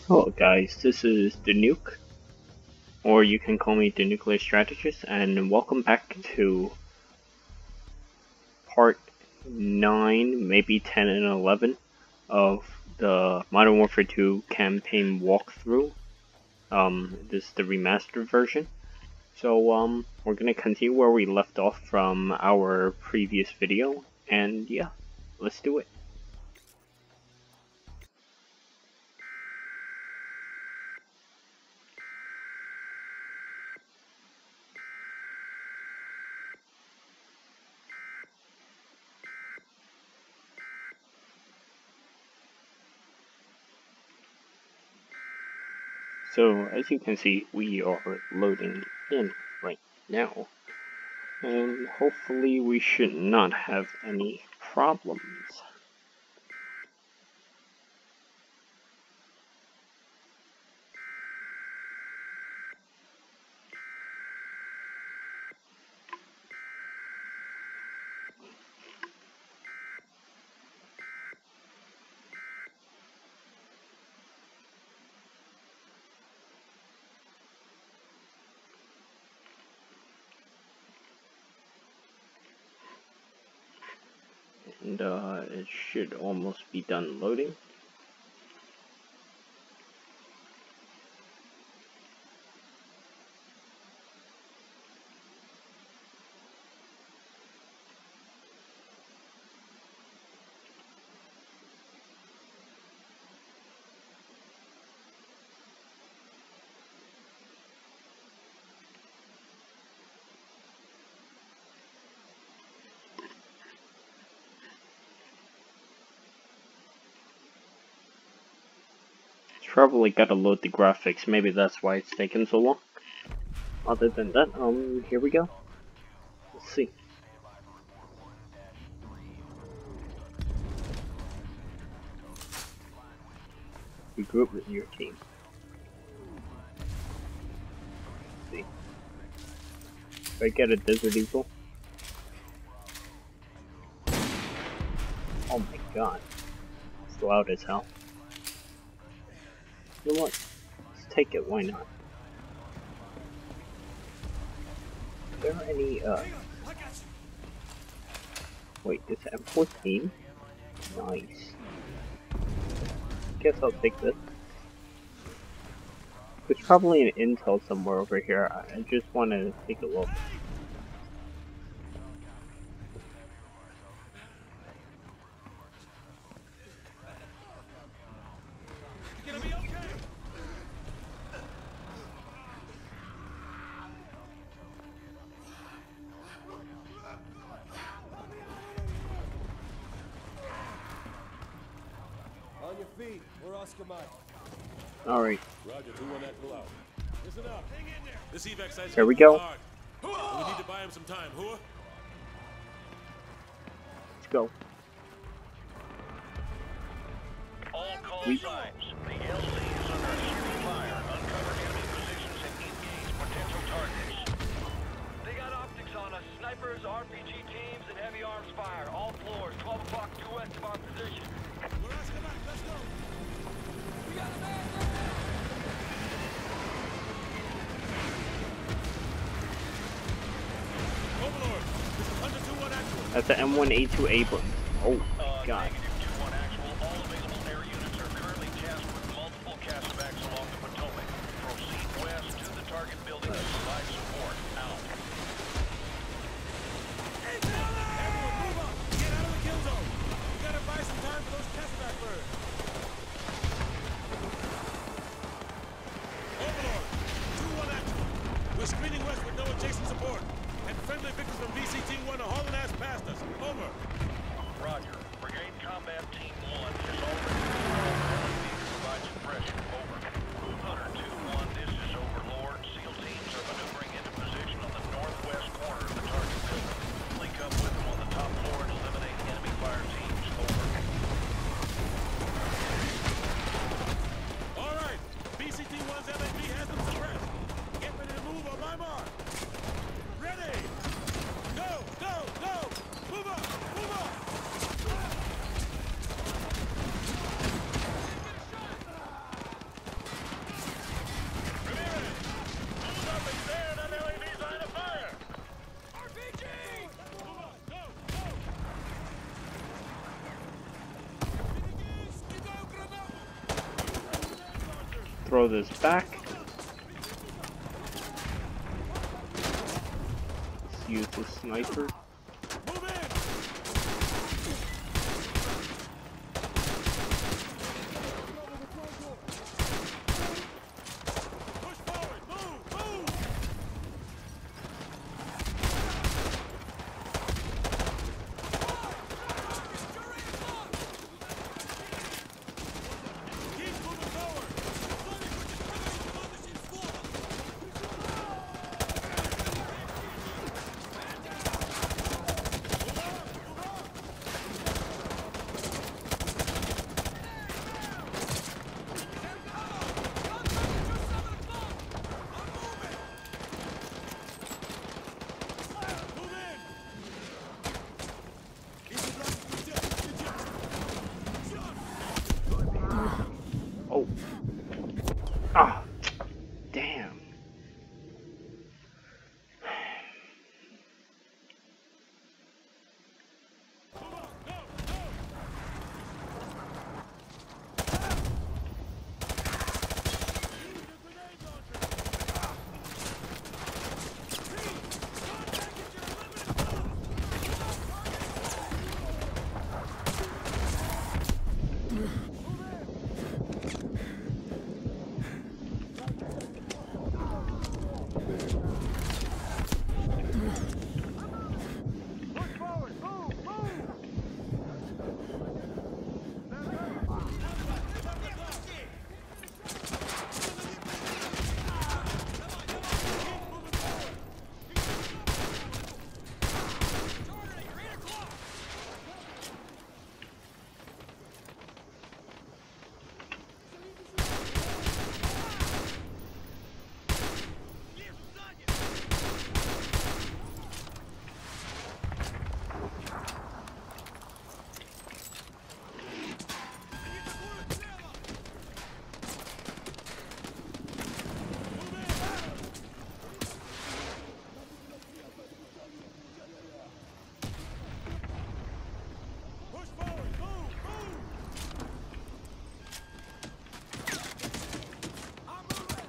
Hello guys, this is the Nuke, or you can call me the Nuclear Strategist, and welcome back to part 9, maybe 10 and 11 of the Modern Warfare 2 campaign walkthrough. This is the remastered version. So, we're gonna continue where we left off from our previous video, and yeah, let's do it. So, as you can see, we are loading in right now, and hopefully we should not have any problems. And it should almost be done loading. Probably gotta load the graphics, maybe that's why it's taking so long. Other than that, here we go. Let's see. Regroup with your team. Let's see. If I get a Desert Eagle. Oh my god. It's loud as hell. You know what? Let's take it, why not? Is there any, wait, this M14? Nice. Guess I'll take this. There's probably an intel somewhere over here. I just want to take a look. On your feet, we're Oscar Mike. Alright. Roger, 2-1 that pull out. Listen up. Hang in there. This evac site's Here we go. hard. We need to buy him some time, Hua. Let's go. All call signs. The LC is under shooting fire. Uncover enemy positions and engage potential targets. They got optics on us. Snipers, RPG teams, and heavy arms fire. All floors. 12 o'clock due west of our position. We're Oscar Mike. Let's go. We got a man. Overlord, this is Hunter 2-1 actual. That's the M1A2 Abrams. Oh my god. Negative 2-1 actual. All available air units are currently tasked with multiple casevacs along the Potomac. Proceed west to the target building and provide support. Out. Everyone, move up. Get out of the kill zone. We gotta buy some time for those casevac birds. Overlord, 2-1 actual. We're screening west with no adjacent support. And friendly victims from VCT-1 are hauling ass past us. Over. Roger. Brigade throw this back. Let's use the sniper. Move in! Push forward! Move! Move! Keep moving forward! Move in! Oh. Ah. Damn. Push forward! Move! Move! I'm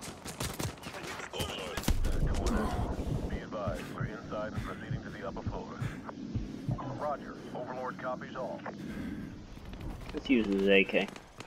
moving! Be advised, we're inside and proceeding to the upper floor. Roger. Overlord copies all. Let's use his AK.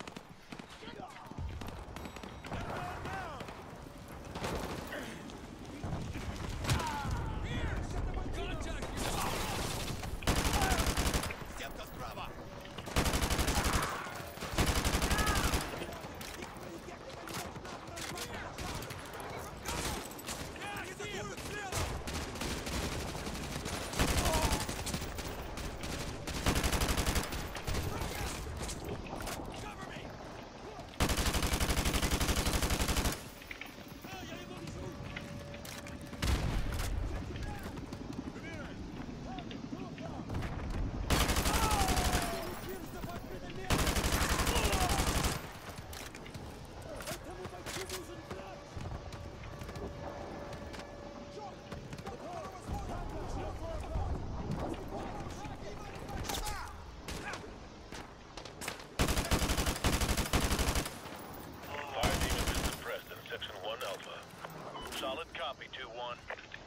Solid copy, 2-1.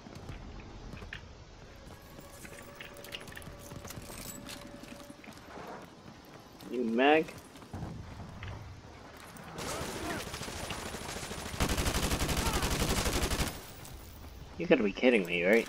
New mag. You gotta be kidding me, right?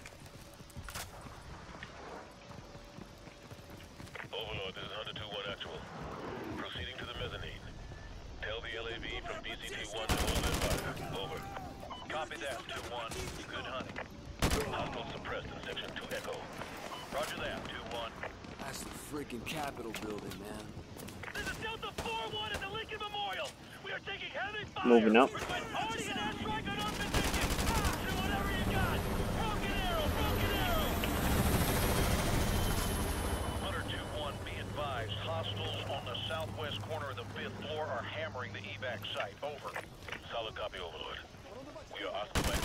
Overlord, this is Hunter 2-1 actual. Proceeding to the mezzanine. Tell the LAV from BCT-1 to hold their fire. Over. Copy that, 2-1. Good hunting. Hostile suppressed in section 2 Echo. Roger that, 2-1. That's the freaking Capitol building, man. This is Delta 4-1 at the Lincoln Memorial. We are taking heavy fire. Moving up. We're already in that strike on our position. Do whatever you got. Broken arrow, broken arrow. Hunter 2-1, be advised. Hostiles on the southwest corner of the 5th floor are hammering the evac site. Over. Solid copy, Overlord. We are occupied.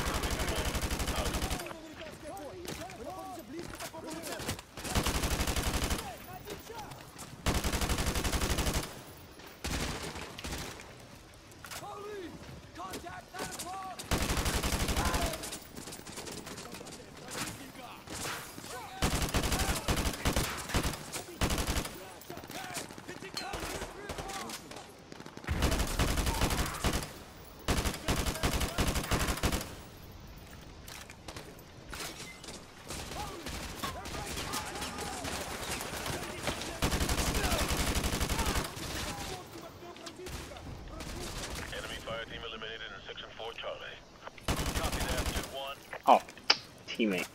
teammate.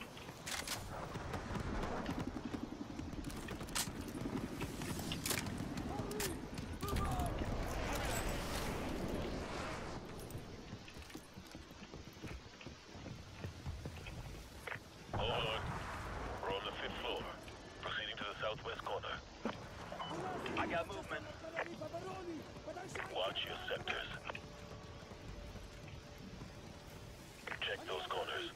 Overlord, we're on the 5th floor. Proceeding to the southwest corner. I got movement. Watch your sectors. Check those corners.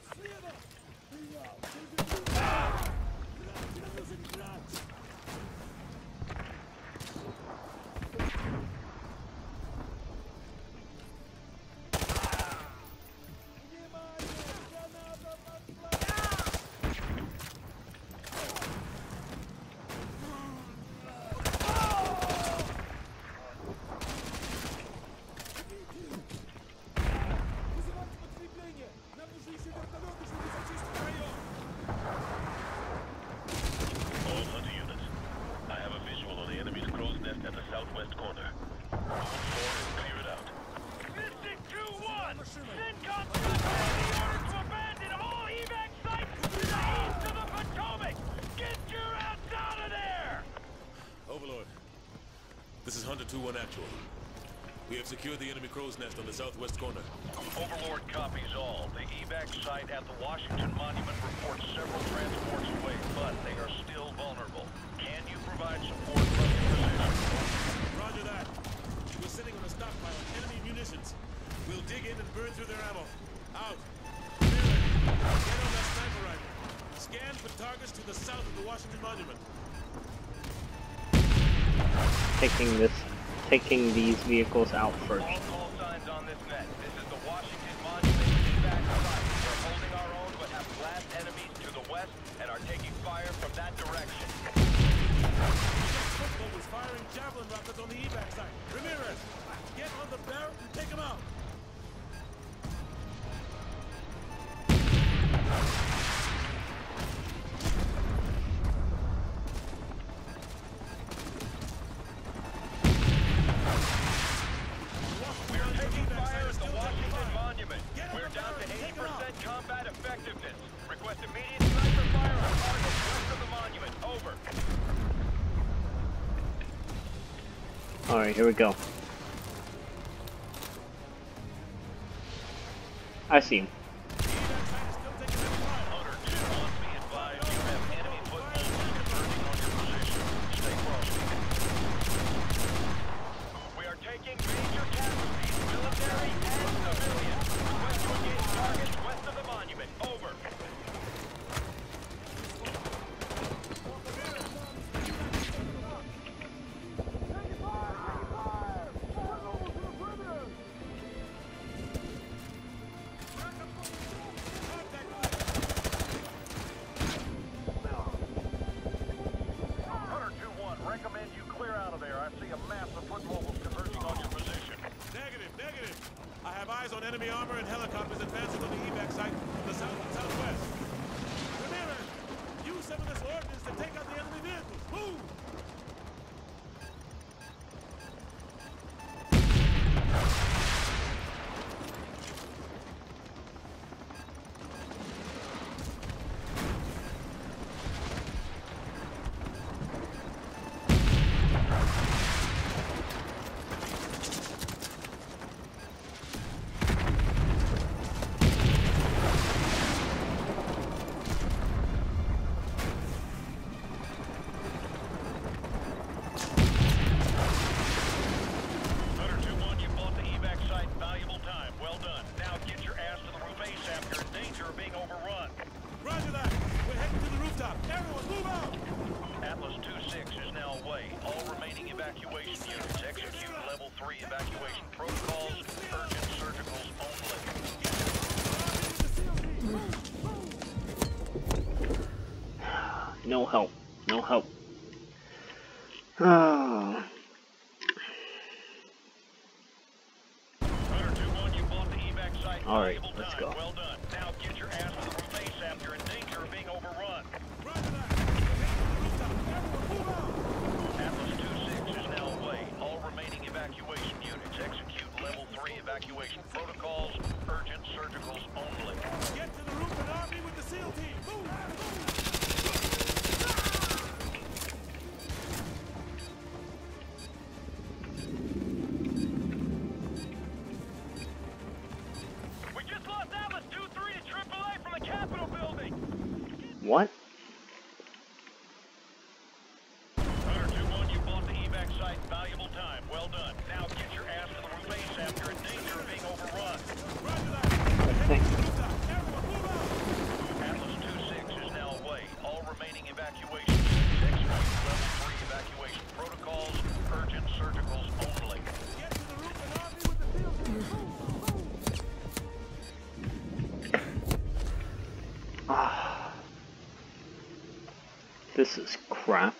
This is Hunter 2-1 actual. We have secured the enemy crow's nest on the southwest corner. Overlord copies all. The evac site at the Washington Monument reports several transports away, but they are still vulnerable. Can you provide support from your position? Roger that. We're sitting on a stockpile of enemy munitions. We'll dig in and burn through their ammo. Out. Miller, get on that sniper rifle. Scan for targets to the south of the Washington Monument. Taking these vehicles out first. All call signs on this net. This is the Washington Monument evac site. We're holding our own, but have blast enemies to the west and are taking fire from that direction. Football was firing javelin rockets on the evac site. Ramirez, get on the barrel and take them out. Alright, here we go. I see him. We are taking major casualties, military and civilian. Request to engage targets west of the monument. Over. On enemy armor and helicopters advancing on the evac site from the south and southwest. Ramirez, use some of this ordnance to take out the enemy vehicles. Move! No help. No help. Alright, let's go. Well done. Now get your ass to the roof ASAP. You're in danger of being overrun. Atlas 2-6 is now away. All remaining evacuation units execute level 3 evacuation protocols. Urgent surgicals only. Get to the roof and arm me with the SEAL SEAL team, move! We just lost Atlas 2-3 to AAA from the Capitol building. What? Hunter 2-1, you bought the evac site. Valuable time. Well done. Now get your ass to the roof base after in danger of being overrun. Roger that. We're heading to the rooftop. Everyone, move out! Atlas 2-6 is now away. All remaining evacuation units execute level 3 evacuation protocols. Urgent surgicals only. Get to the roof and arm me with the SEAL team. Move! Ah, this is crap.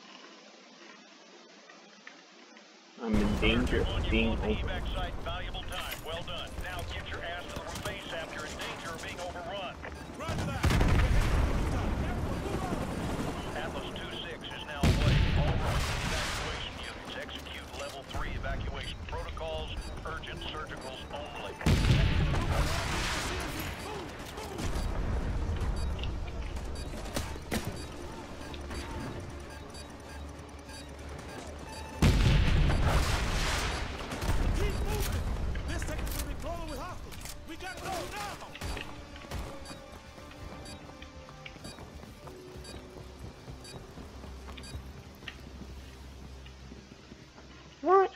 I'm in danger of being over. over. Evac site, valuable time. Well done. Now get your ass to the roof base after in danger of being overrun. Roger that. We're heading to the rooftop. Everyone, move out! Atlas 2-6 is now away. All remaining evacuation units execute level 3 evacuation protocols. Urgent surgicals only. Keep moving! This sector's gonna be crawling with hostiles! We gotta go now! What?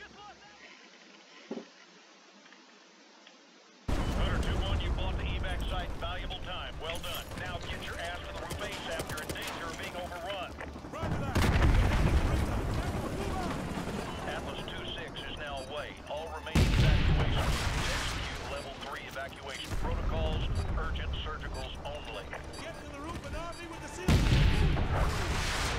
Hunter 2-1, you bought the evac site. Valuable time. Well done. Now get your ass to the roof base after in danger of being overrun. Roger that. We're heading to the rooftop. Everyone, move out! Atlas 2-6 is now away. All remaining evacuation units execute level 3 evacuation protocols. Urgent surgicals only. Get to the roof and arm me with the SEAL team.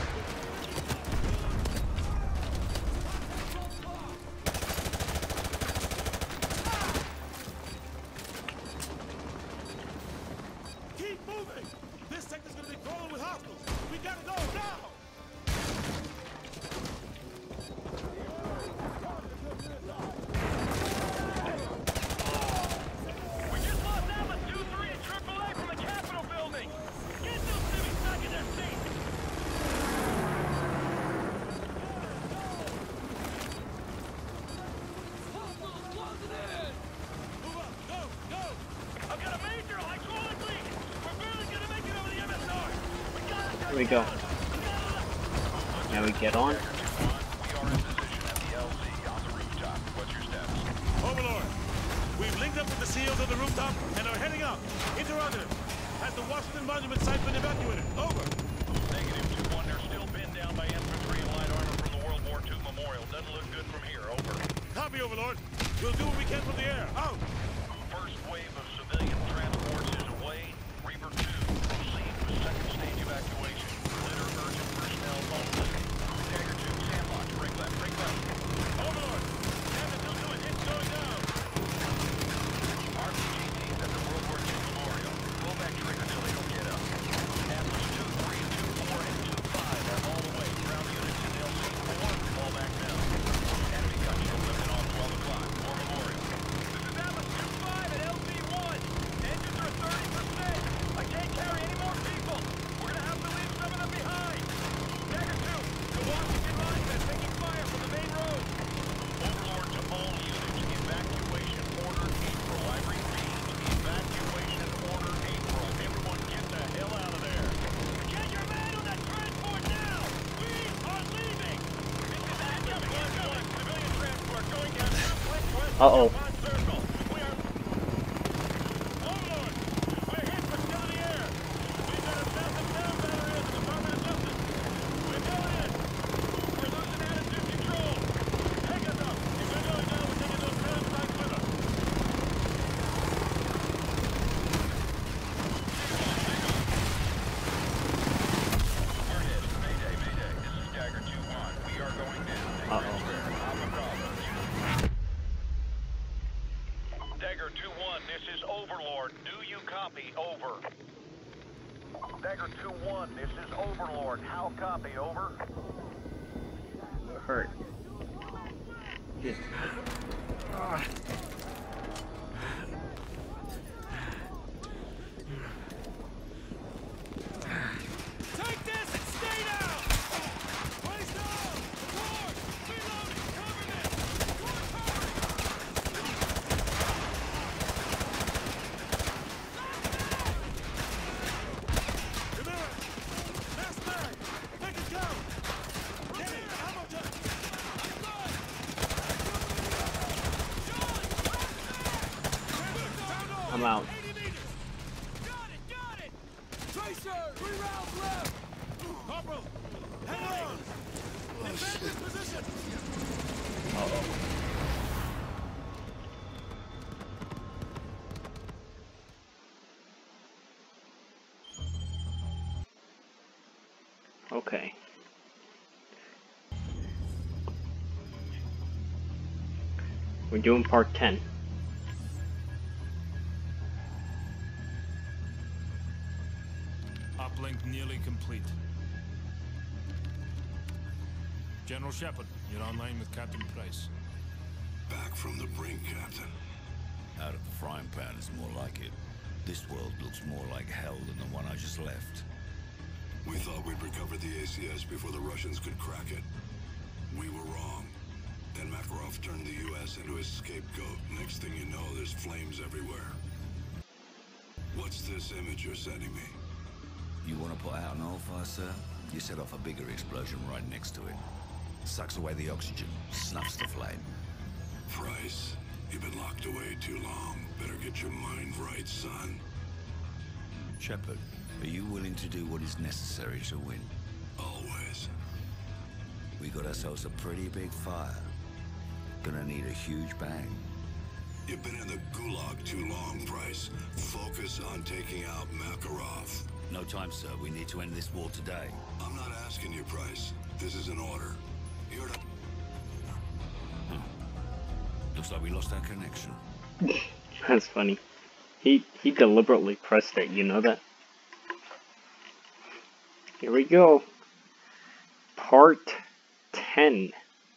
Keep moving! This sector's gonna be crawling with hostiles! We gotta go now! We just lost Atlas 2-3 to AAA from the Capitol building. Get those civvies back in their seats. Move up! Go! Go! I've got a major hydraulic leak. We're barely gonna make it over the MSR. We gotta Here we go. Now we get on. We are in position at the LZ on the rooftop. What's your status? Overlord, we've linked up with the SEALs on the rooftop and are heading up. Interrogative. Has the Washington Monument site been evacuated? Over. Negative 2-1. They're still pinned down by infantry and light armor from the World War II memorial. Doesn't look good from here. Over. Copy, Overlord. We'll do what we can from the air. Out. First wave of civilian transports is away. Reaver 2, proceed with second stage evacuation. Litter urgent personnel only. Dagger 2, sandbox, break left, break left. Overlord. Damn it, they'll do it. It's going down. RPG teams at the World War II memorial. Pull that trigger till they don't get up. Atlas 2-3, 2-4, and 2-5 have all the way. Ground units in LC-4, fall back down. Enemy gunship lifting off 12 o'clock. For memorial. This is Atlas 2-5 at LC-1. Engines are 30%. I can't carry any more people. We're gonna have to leave some of them behind. Dagger 2, the Washington Monument taking fire from the main road. Overlord to all units. Evacuation order April. I repeat, evacuation order April. Everyone get the hell out of there. Get your man on that transport now. We are leaving. Civilian transport going down southwest west. Uh-oh. Circle. We are... Overlord, we're hit from still in the air. We've got a massive sound battery at the Department of Justice. We're going in. We're losing attitude control. Take us up. If we're going down, we're taking those sound sites with us. We're hit. Mayday, mayday. This is Dagger 2-1. We are going down. Uh-oh. Dagger 2-1, this is Overlord. Do you copy? Over. Dagger 2-1, this is Overlord. How copy? Over. Hurt. Just. I'm out. 80 meters. Got it! Tracer! 3 rounds left! Corporal, hang on. Defend this position. Okay. We're doing part 10. Uplink nearly complete. General Shepard, you're online with Captain Price. Back from the brink, Captain. Out of the frying pan is more like it. This world looks more like hell than the one I just left. We thought we'd recover the ACS before the Russians could crack it. We were wrong. Then Makarov turned the US into his scapegoat. Next thing you know, there's flames everywhere. What's this image you're sending me? You want to put out an oil fire, sir? You set off a bigger explosion right next to it. Sucks away the oxygen, snuffs the flame. Price, you've been locked away too long. Better get your mind right, son. Shepard, are you willing to do what is necessary to win? Always. We got ourselves a pretty big fire. Gonna need a huge bang. You've been in the gulag too long, Price. Focus on taking out Makarov. No time, sir. We need to end this war today. I'm not asking you, Price. This is an order. You're to... Looks like we lost our connection. That's funny. He deliberately pressed it, you know that? Here we go. Part 10.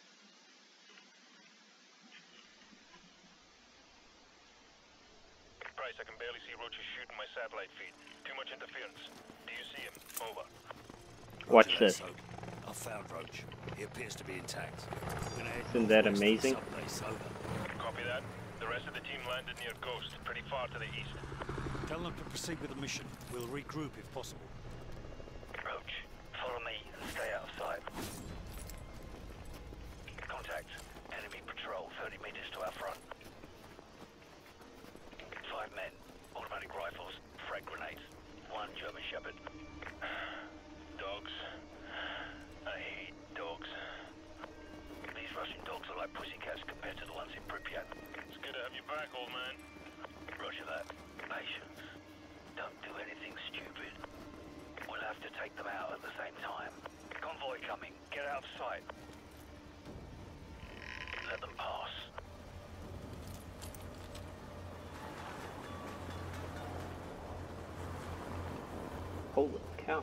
Price, I can barely see Roach's shooting my satellite feed. Too much interference. Do you see him? Over. Watch this. I found Roach. He appears to be intact. Isn't that amazing? Copy that. The rest of the team landed near Ghost, pretty far to the east. Tell them to proceed with the mission. We'll regroup if possible. Roach, follow me and stay out of sight. Contact. Enemy patrol 30 meters to our front. 5 men. Automatic rifles. Frag grenades. 1 German Shepherd. Dogs. I hate dogs. These Russian dogs are like pussycats compared to the ones in Pripyat. It's good to have you back, old man. Roger that. Patience. Don't do anything stupid. We'll have to take them out at the same time. Convoy coming. Get out of sight. Let them pass. Holy cow.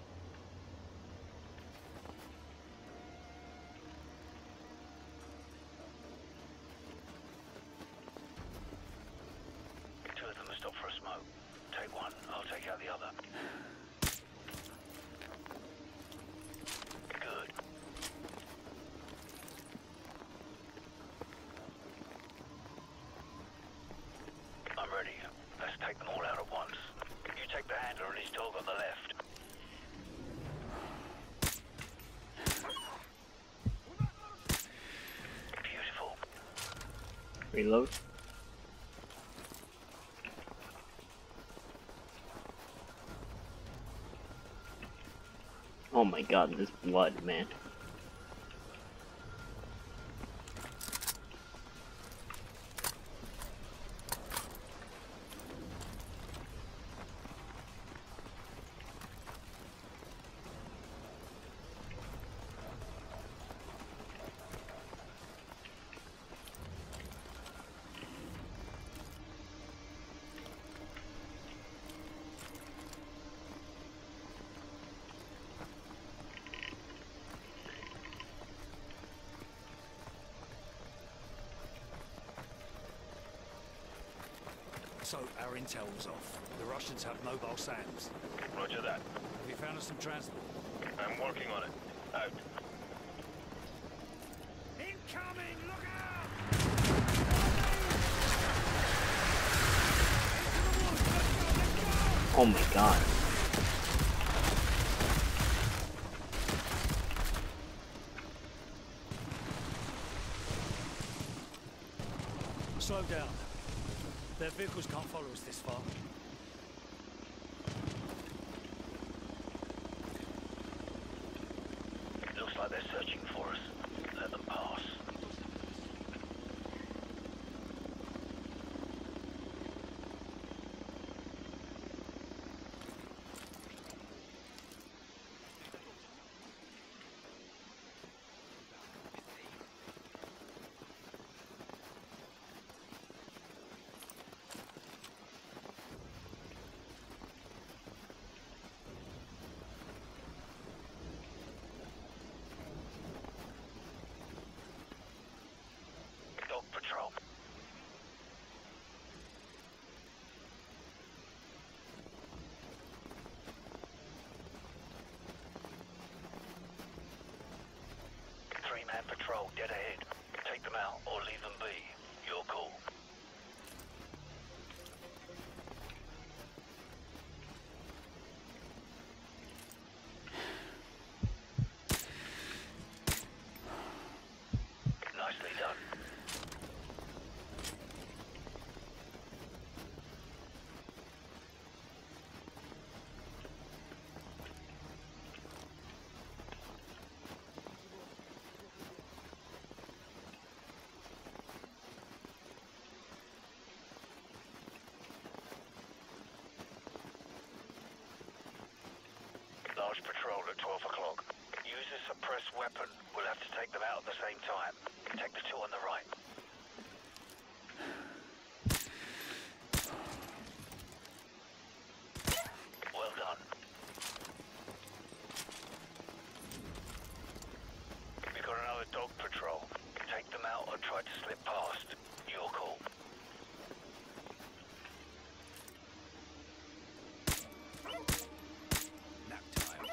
Two of them have stopped for a smoke. Take one, I'll take out the other. Good. I'm ready. Let's take them all out at once. You take the handler and his dog on the left. Beautiful. Reload. Oh my god, this blood, man. So, our intel was off. The Russians have mobile SAMs. Roger that. Have you found us some transport? I'm working on it. Out. Incoming! Look out! Oh my god. Slow down. Their vehicles can't follow us this far. Looks like they're searching for us. Let them pass. Dog patrol. Three-man patrol dead ahead. Take them out or leave them be. Your call. Nicely done. Large patrol at 12 o'clock. Use a suppressed weapon. We'll have to take them out at the same time. Take the two on the right. Well done. We've got another dog patrol. Take them out or try to slip past. Your call. Nap time.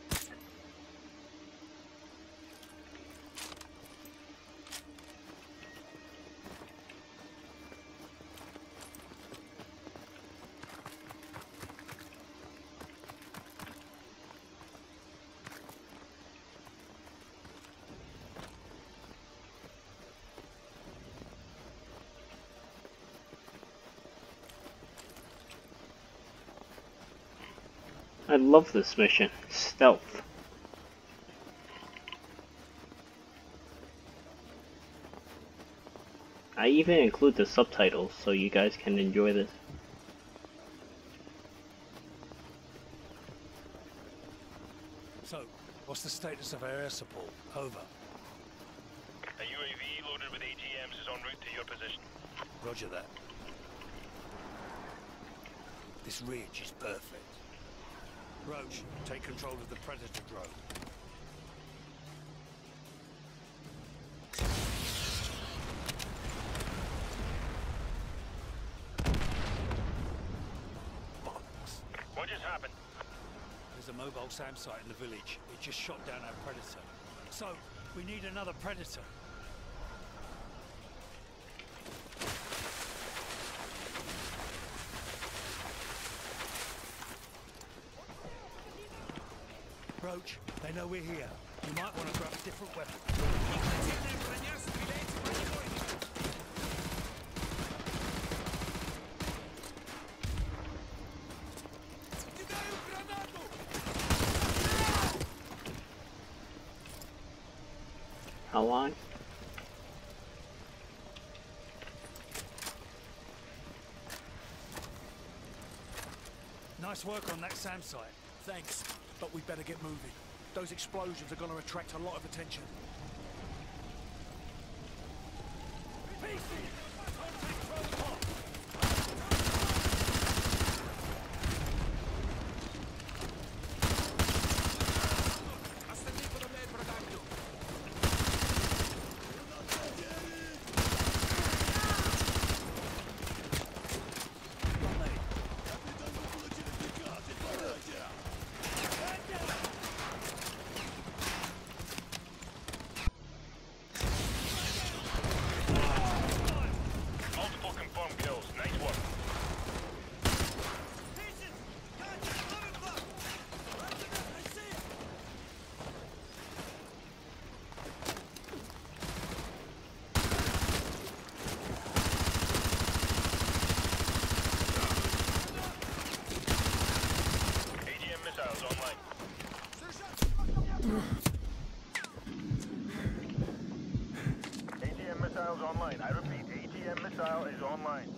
I love this mission. Stealth. I even include the subtitles so you guys can enjoy this. So, what's the status of our air support? Over. A UAV loaded with AGMs is en route to your position. Roger that. This ridge is perfect. Roach, take control of the Predator drone. Bollocks. What just happened? There's a mobile SAM site in the village. It just shot down our Predator. So, we need another Predator. Roach, they know we're here. You might want to grab a different weapon. How long? Nice work on that SAM site. Thanks, but we better get moving. Those explosions are going to attract a lot of attention. online. I repeat, AGM missile is online.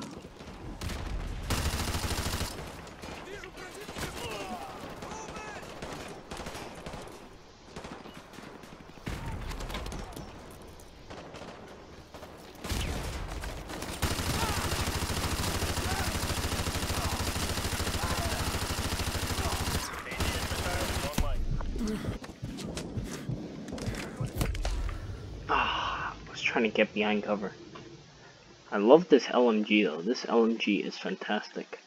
Ah, I was trying to get behind cover. I love this LMG though. This LMG is fantastic.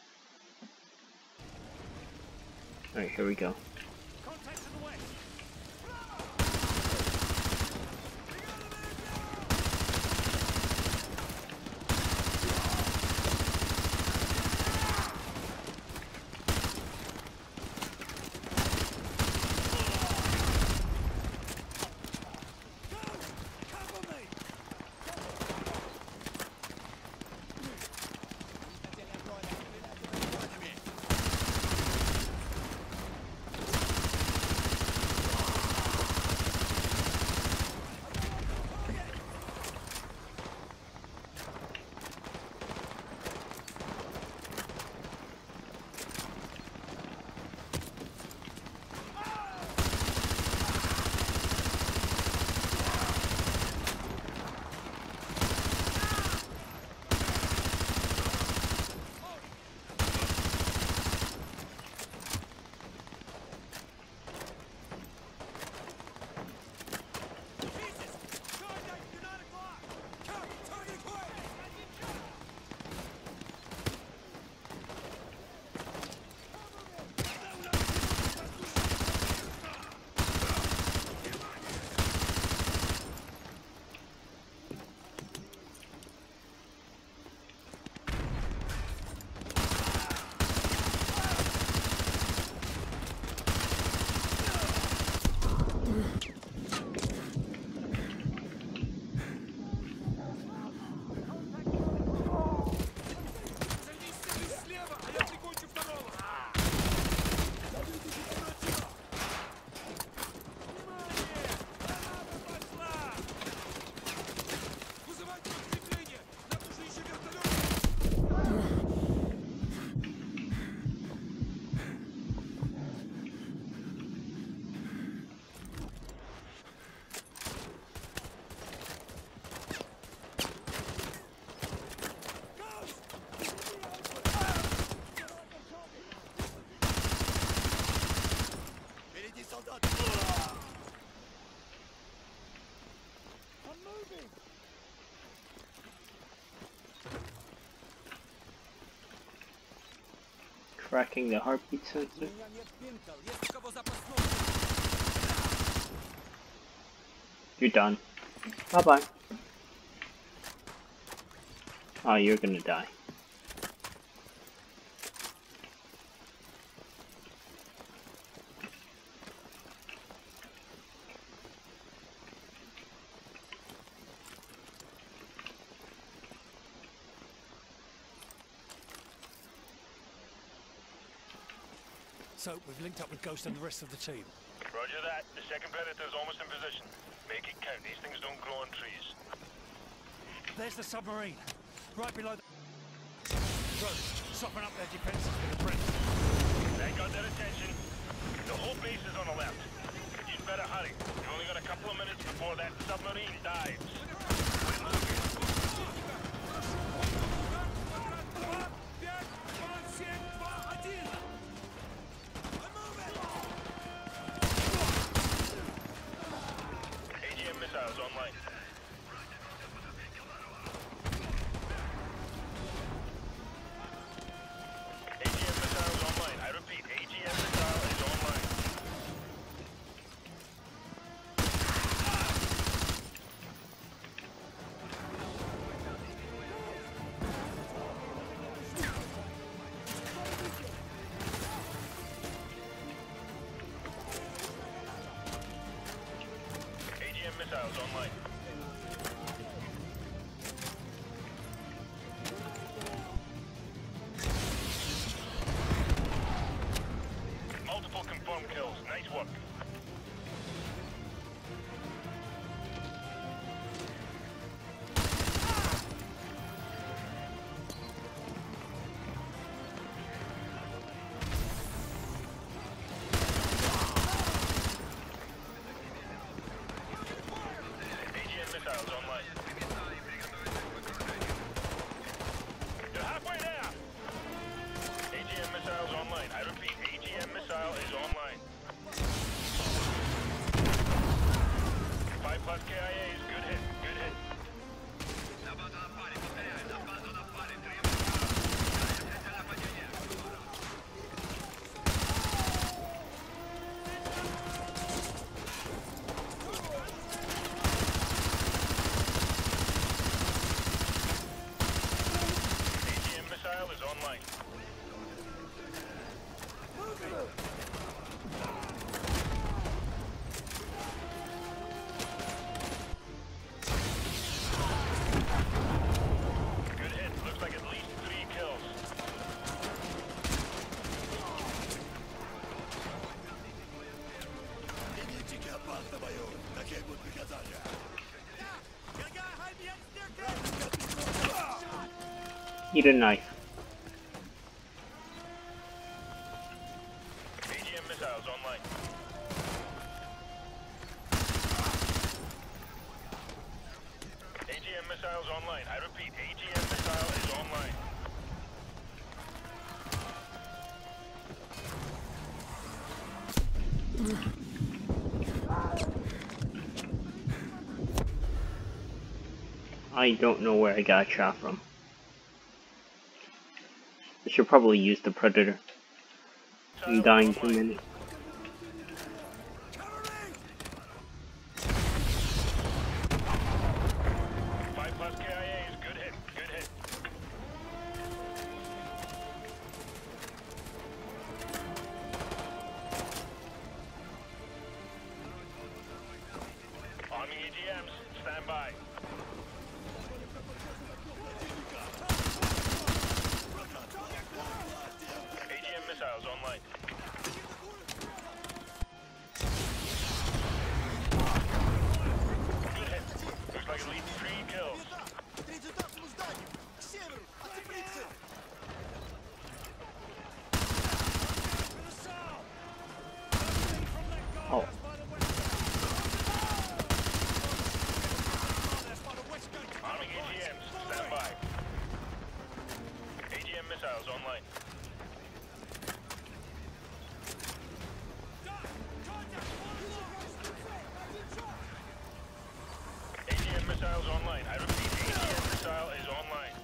Alright, here we go. Contact to the west. Cracking the heartbeat sensor. You're done. Bye bye. Oh, you're gonna die. So, we've linked up with Ghost and the rest of the team. Roger that. The second Predator's almost in position. Make it count. These things don't grow on trees. There's the submarine. Right below the... Drones, soften up their defenses for the Predator. That got their attention. The whole base is on the left. You'd better hurry. You've only got a couple of minutes before that submarine dives. AGM missiles online. AGM missiles online. I repeat, AGM missile is online. AGM missiles online. Multiple confirmed kills. Nice work. Eat a knife. AGM missiles online. AGM missiles online. I repeat, AGM missile is online. I don't know where I got shot from. I should probably use the Predator. I'm dying too many. 5+ KIAs. Good hit. Good hit. Arming AGMs. Stand by. AGM missiles online. Good hit. Looks like at least 3 kills. Oh. Arming AGMs. Stand by. AGM missiles online. AGM missiles online. I repeat, AGM missile is online.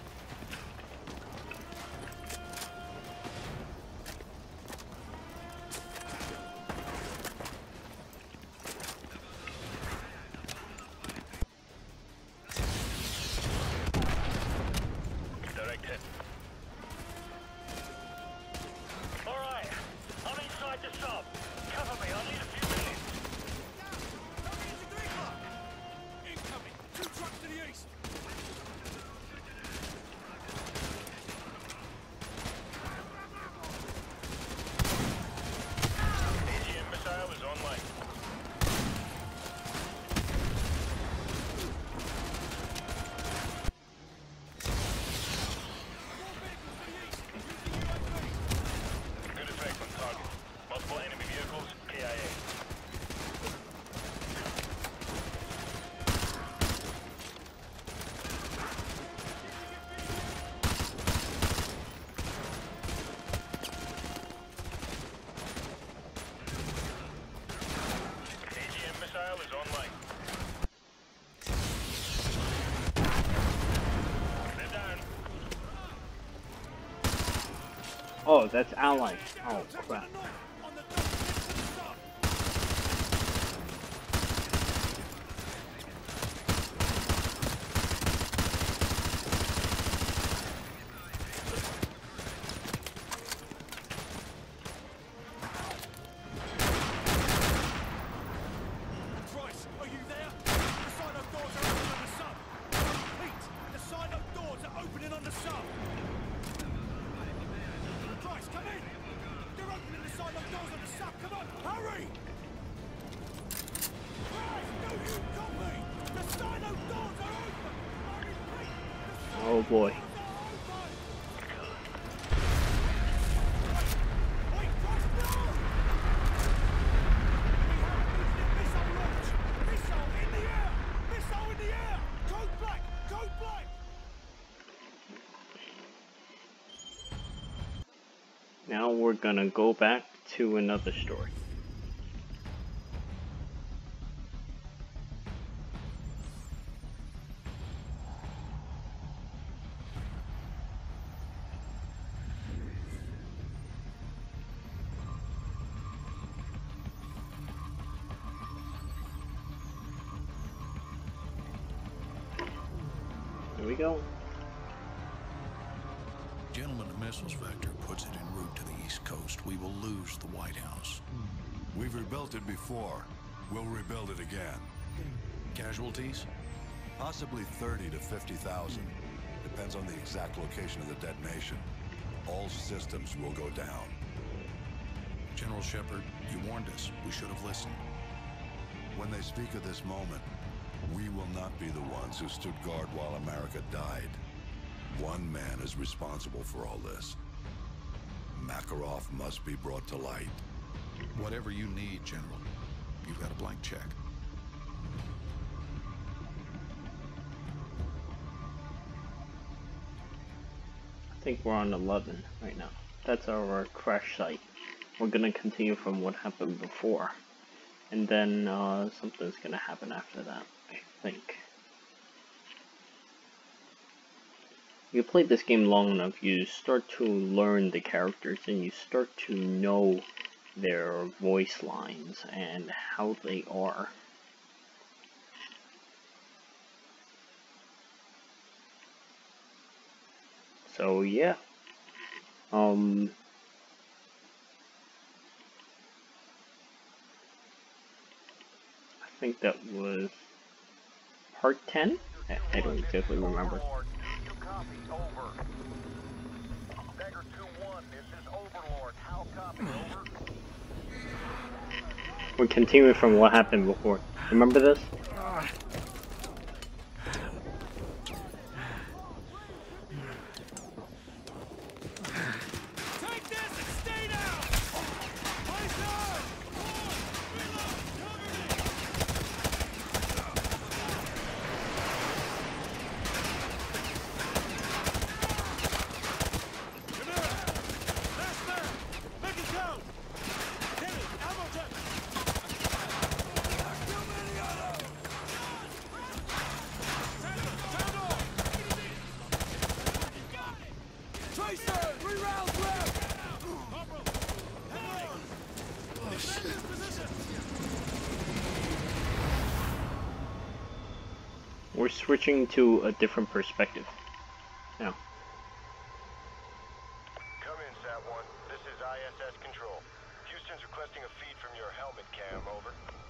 Direct hit. Alright, I'm inside the sub. Cover me, I'll need a few minutes. Incoming! 2 trucks to the east! AGM missile is online. Good effect on target. Multiple enemy vehicles, KIA. AGM missile is online. They're down. Oh, that's allies. Oh, crap. Price, are you there? The silo doors are open on the sub. Pete, the silo doors are opening on the sub. Price, come in. They're opening the silo doors on the sub. Come on, hurry! Price, do you copy? The silo doors are open. I repeat, the silo Oh boy. doors are open. Wait, Price, no! Missile launch! Missile in the air! Missile in the air! Code black! Code black! Now we're gonna go back to another story. Here we go. Gentlemen, the missiles vector puts it en route to the East Coast. We will lose the White House. We've rebuilt it before. We'll rebuild it again. Casualties? Possibly 30 to 50,000. Depends on the exact location of the detonation. All systems will go down. General Shepard, you warned us. We should have listened. When they speak of this moment, we will not be the ones who stood guard while America died. One man is responsible for all this. Makarov must be brought to light. Whatever you need, General. You've got a blank check. I think we're on 11 right now. That's our crash site. We're gonna continue from what happened before. And then something's gonna happen after that, I think. You play this game long enough, you start to learn the characters and you start to know their voice lines and how they are. So yeah. I think that was part 10? I don't exactly remember. We're continuing from what happened before. Remember this? Take this and stay down! Place on! Reload! Cover me! Come here! Last man! Make it count! Hit it! Ammo check! Too many of them! Sound off! Tracer! 3 rounds left! Corporal! Hang on! Defend this position! We're switching to a different perspective now. Come in, Sat-1. This is ISS Control. Houston's requesting a feed from your helmet cam, over.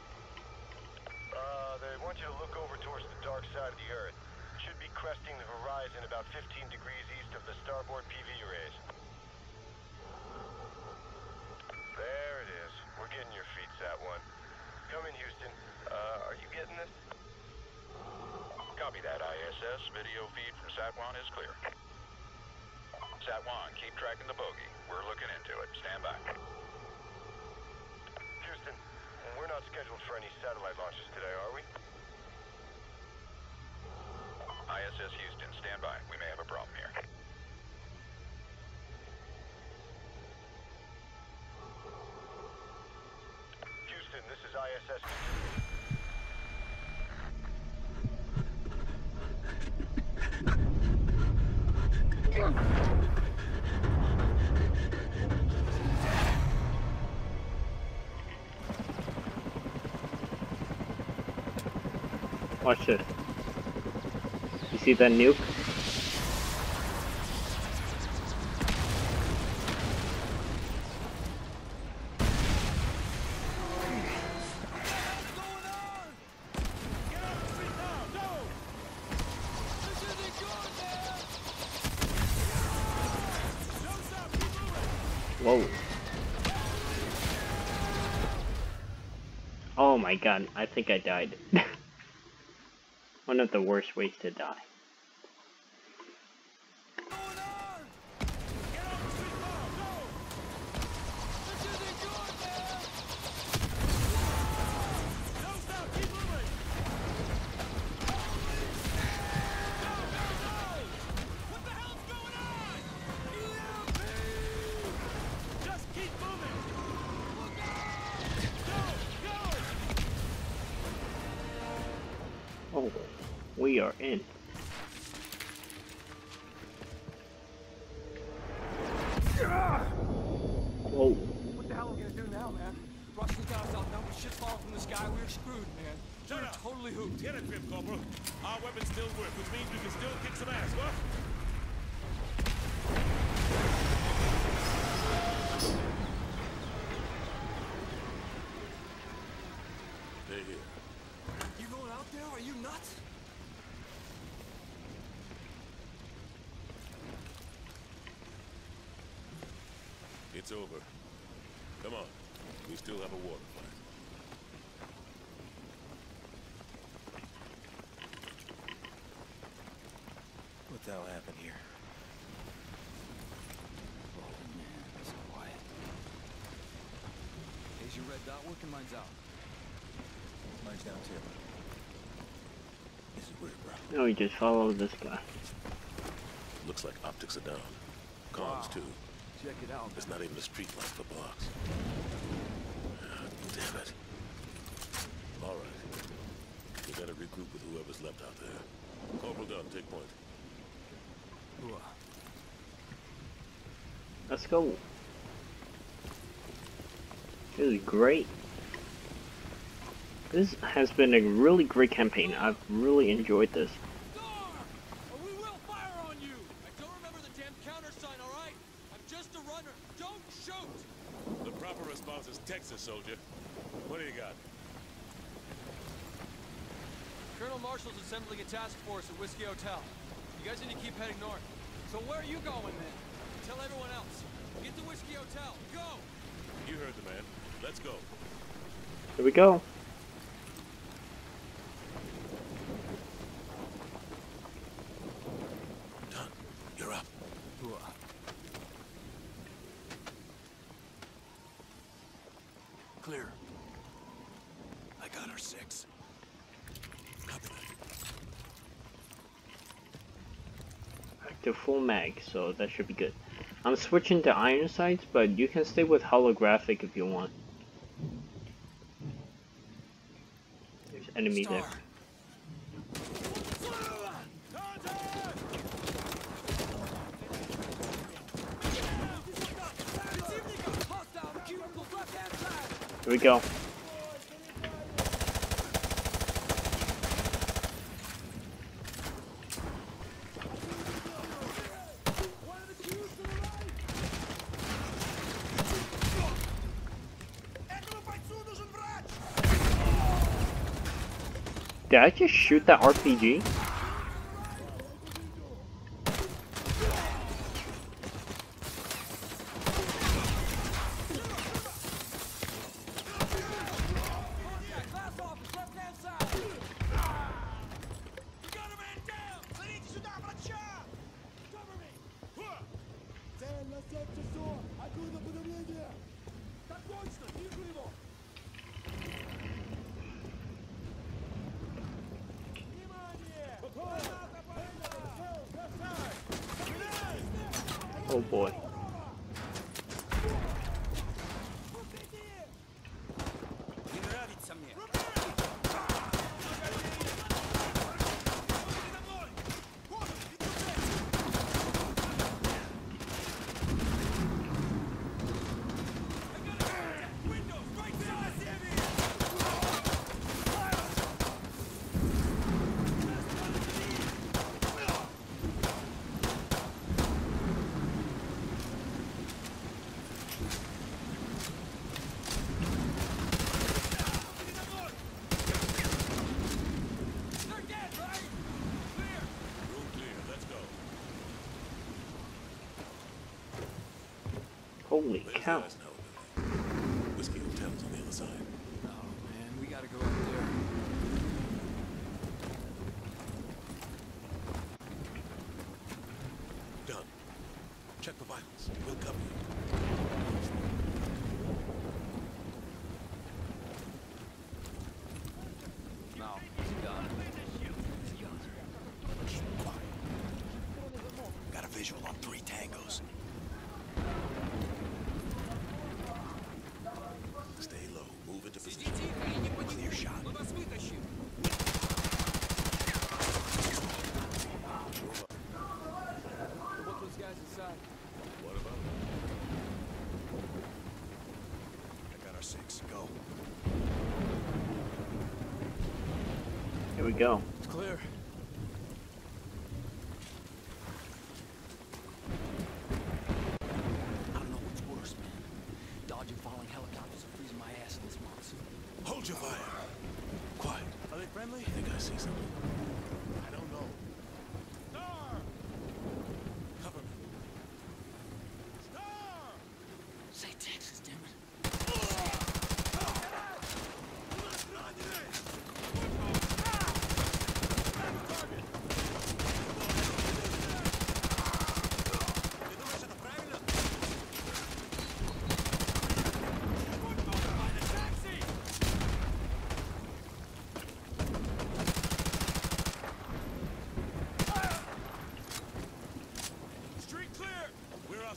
They want you to look over towards the dark side of the Earth. Should be cresting the horizon about 15 degrees east of the starboard PV rays. There it is. We're getting your feed, Sat-1. Come in, Houston. Are you getting this? Copy that, ISS. Video feed from Sat-1 is clear. Sat-1, keep tracking the bogey. We're looking into it. Stand by. Houston, we're not scheduled for any satellite launches today, are we? ISS Houston, stand by. We may have a problem here. Houston, this is ISS. Watch this. You see that nuke? Whoa. Oh my god, I think I died. One of the worst ways to die. Oh, we are in. Whoa. What the hell are we gonna do now, man? Russian guys outnumbered, shit falling from the sky, we're screwed, man. Shut up! Totally hooped. Get a grip, Corporal. Our weapons still work, which means we can still kick some ass, what? Stay here. You going out there? Are you nuts? It's over. Come on. We still have a water fight. What the hell happened here? Is your red dot working? Mine's out. Mine's down too. This is weird, bro. No, we just follow this guy. Looks like optics are down. Comms too. Check it out. It's not even a street light for blocks. Damn it. All right. We gotta regroup with whoever's left out there. Corporal Dunn, take point. Let's go. This is great. This has been a really great campaign. I've really enjoyed this. We will fire on you! I don't remember the damn countersign, alright? I'm just a runner. Don't shoot! The proper response is Texas, soldier. What do you got? Colonel Marshall's assembling a task force at Whiskey Hotel. You guys need to keep heading north. So where are you going, then? Tell everyone else. Get to Whiskey Hotel. Go! You heard the man. Let's go. Here we go. Dunn, you're up. Clear. I got our 6. Copy that. Active full mag, so that should be good. I'm switching to iron sights, but you can stay with holographic if you want. There's enemy there. Here we go. Did I just shoot that RPG? Oh boy. Holy cow. Whiskey Hotel's on the other side. Oh man, we gotta go up there. Done. Check the vitals. We'll cover you. No, it's a gun. Keep quiet. Got a visual on 3 tangos. Stay low. Move into position. Clear shot. What those guys inside? What about I got our 6. Go. Here we go. It's clear. I don't know what's worse, man. Dodging falling helicopters or freezing my ass in this monsoon. Hold your fire. Quiet. Are they friendly? I think I see something. I don't know. Star! Cover me. Star! Say Texas, damn it.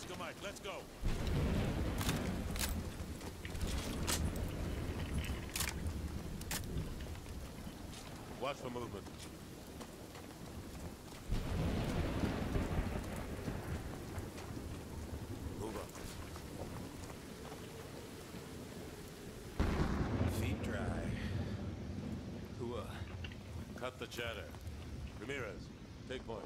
Oscar Mike, let's go. Watch for movement. Move up. Feet dry. Cut the chatter. Ramirez, take point.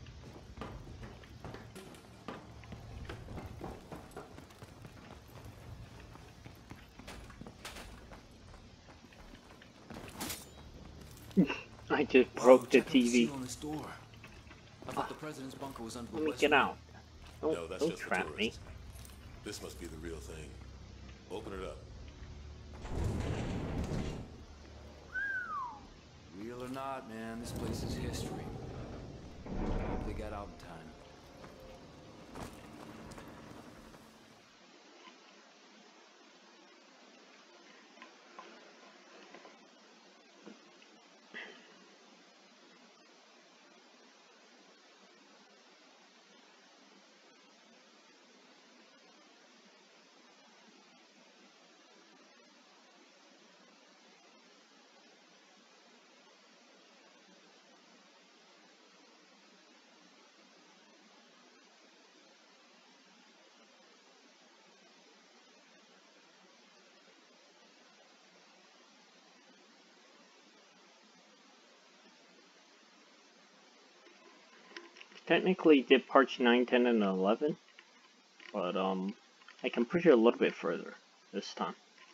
I just broke the TV. On this door. I thought the president's bunker was under the Let me west get wing. out. No, that's Don't just for trap me. tourists. This must be the real thing. Open it up. Real or not, man, this place is history. Hope they got out in time. Technically did parts 9, 10, and 11, but I can push it a little bit further this time.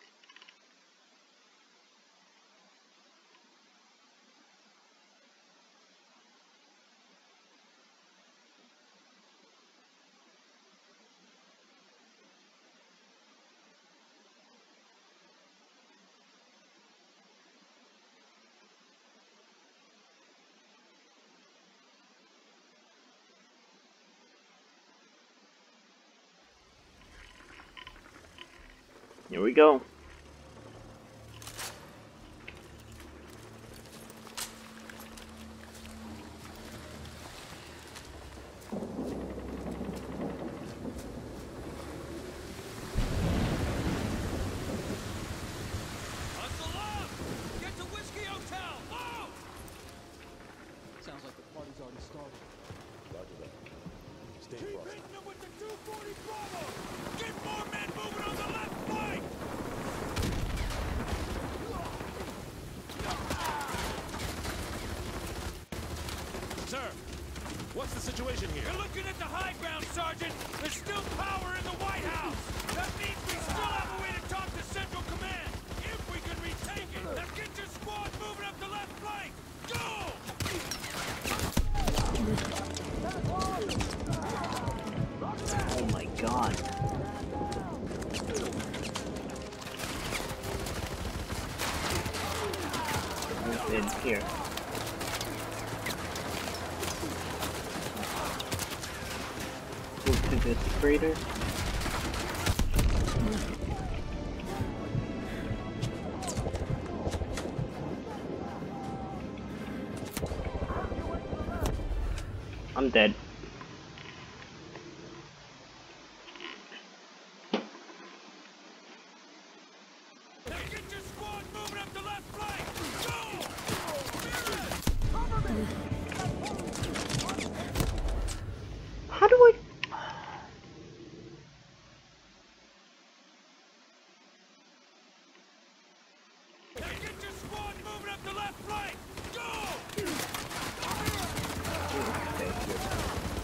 Here we go. Hustle up! Get to Whiskey Hotel! Whoa! Sounds like the party's already started. Roger that. Stay Keep frosty. hitting them with the 240 Bravo! Get more men moving on the left flank! Sir, what's the situation here? You're looking at the high ground, Sergeant! There's still power in the White House! That means we still have a way to talk to Central Command! If we can retake it! Now get your squad moving up the left flank! Go! Oh my god. What's in here? Move to this freighter. I'm dead. Now get your squad moving up the left flank! Go! How do I... Now get your squad moving up the left flank! Go! Thank you.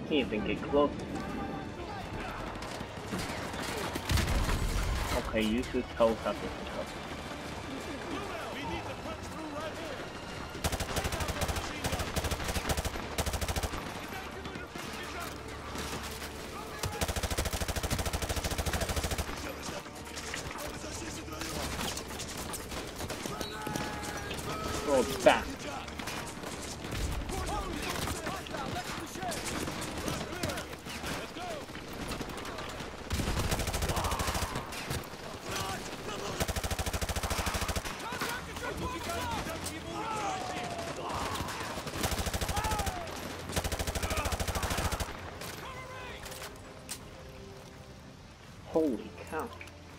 Can't even get close. Okay, use this helicopter for cover. We need to punch through right here. Throw it back. Holy cow.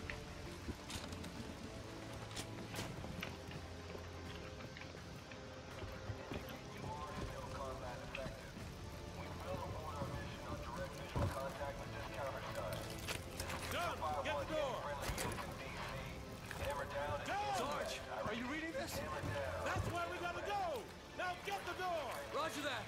Are you reading this? That's where we gotta go! Now get the door! Roger that.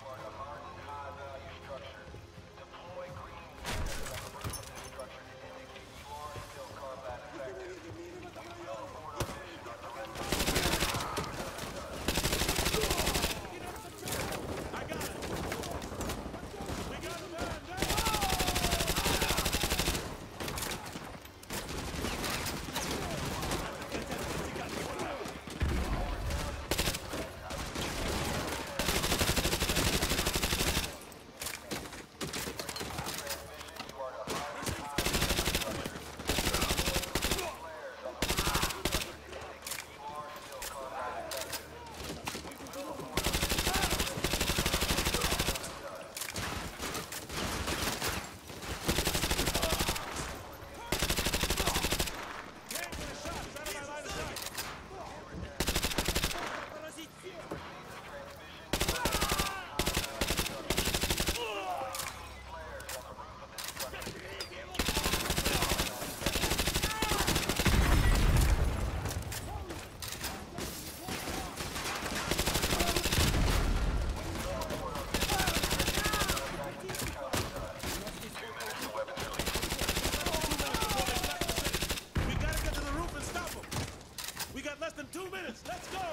I got it! We got the man down! Less than 2 minutes. Let's go.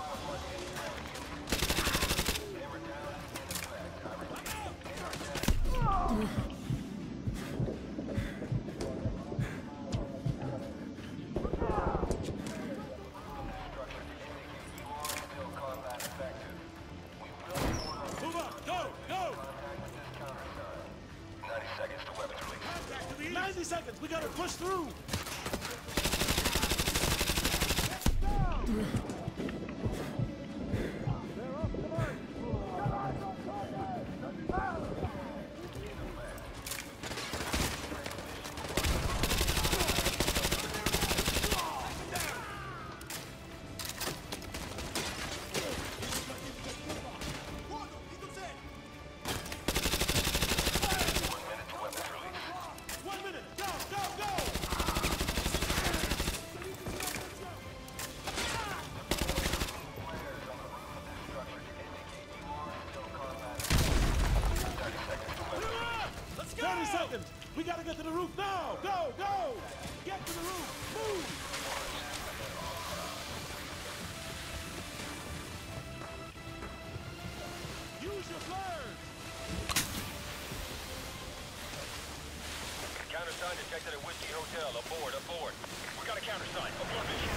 Move up. Go. Go. 90 seconds to weapons release. 90 seconds. We gotta push through. We gotta get to the roof now! Go! Go! Get to the roof! Move! Use your flares! Countersign detected at Whiskey Hotel. Aboard, aboard. We got a countersign. Abort mission.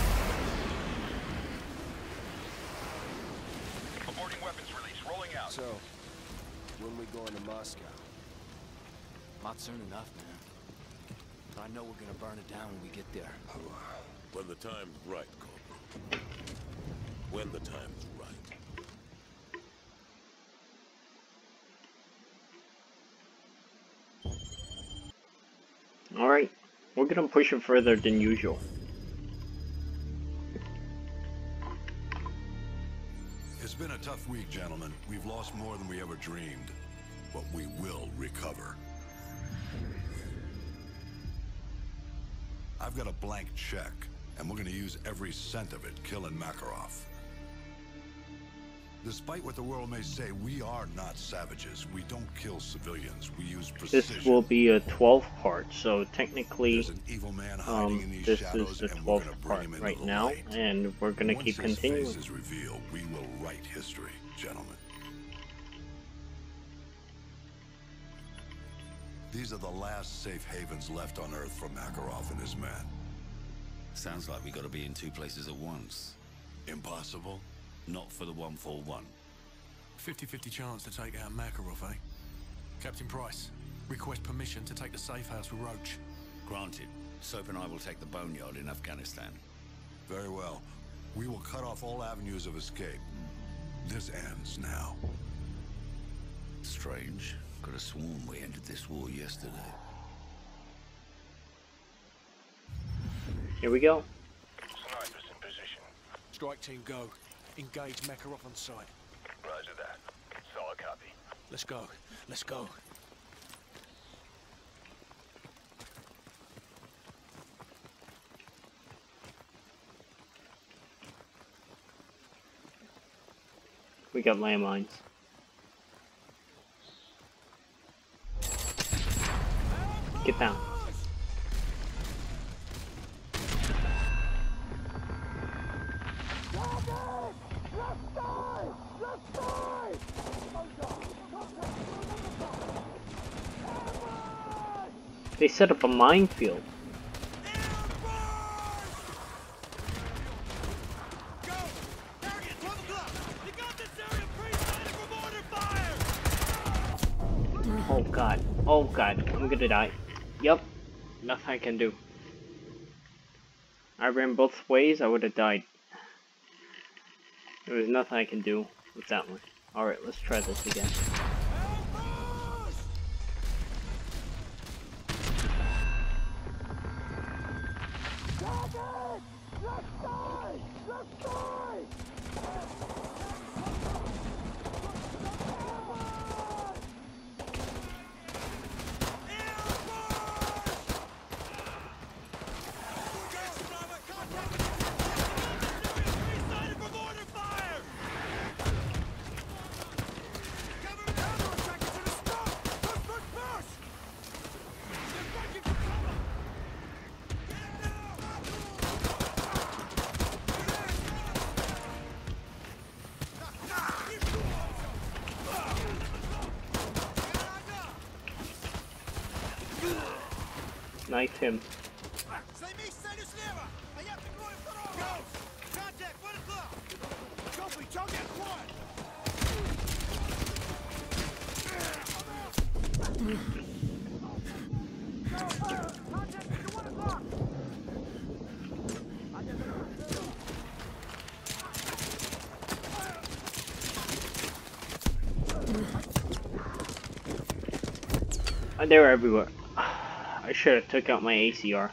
Aborting weapons release. Rolling out. So, when we going to Moscow? Not soon enough, man. But I know we're gonna burn it down when we get there. When the time's right, Corporal. When the time's right. Alright, we're gonna push it further than usual. It's been a tough week, gentlemen. We've lost more than we ever dreamed. But we will recover. I've got a blank check, and we're gonna use every cent of it killing Makarov. Despite what the world may say, we are not savages. We don't kill civilians. We use precision. This will be a 12th part, so technically, There's an evil man hiding in these this shadows, is the and we're 12th gonna bring part him into right the now, light. and we're gonna Once keep his continuing. face is revealed, we will write history, gentlemen. These are the last safe havens left on Earth for Makarov and his men. Sounds like we gotta be in two places at once. Impossible? Not for the 141. 50-50 chance to take out Makarov, eh? Captain Price, request permission to take the safe house with Roach. Granted. Soap and I will take the boneyard in Afghanistan. Very well. We will cut off all avenues of escape. This ends now. Strange. Could have sworn we ended this war yesterday. Here we go. Snipers in position. Strike team go. Engage Makarov on sight. Roger that. Solid copy. Let's go. Let's go. We got landmines. Get down. They set up a minefield. Oh god. Oh god. I'm gonna die. Yup. Nothing I can do. I ran both ways, I would have died. There was nothing I can do with that one. Alright, let's try this again. Knife him. They were everywhere. I should have took out my ACR.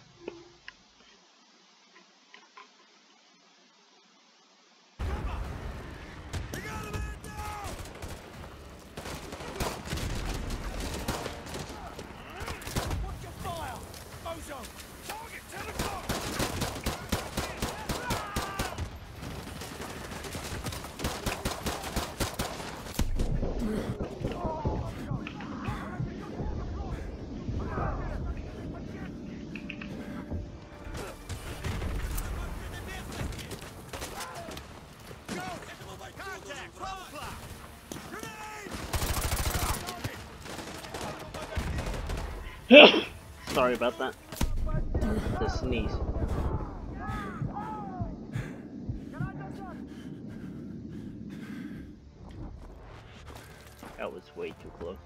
Sorry about that. The sneeze. That was way too close.